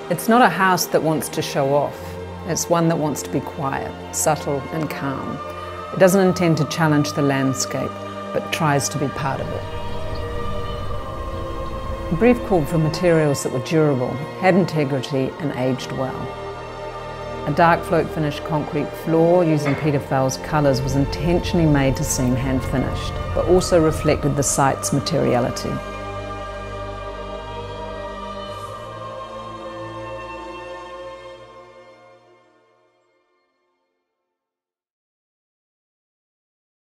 It's not a house that wants to show off. It's one that wants to be quiet, subtle and calm. It doesn't intend to challenge the landscape, but tries to be part of it. The brief called for materials that were durable, had integrity and aged well. A dark float finish concrete floor using Peter Fell's colours was intentionally made to seem hand finished, but also reflected the site's materiality.